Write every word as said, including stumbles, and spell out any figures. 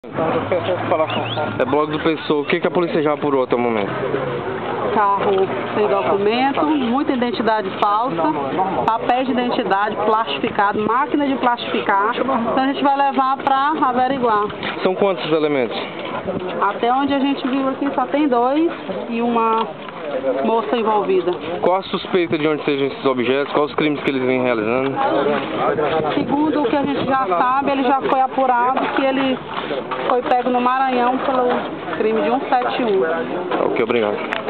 É blog do Pessoa. O que, que a polícia já apurou até o momento? Carro sem documento, muita identidade falsa, papéis de identidade plastificado, máquina de plastificar. Então a gente vai levar para averiguar. São quantos elementos? Até onde a gente viu aqui só tem dois e uma moça envolvida. Qual a suspeita de onde sejam esses objetos? Quais os crimes que eles vêm realizando? Segundo o que a gente já sabe, ele já foi apurado que ele foi pego no Maranhão pelo crime de cento e setenta e um. Ok, obrigado.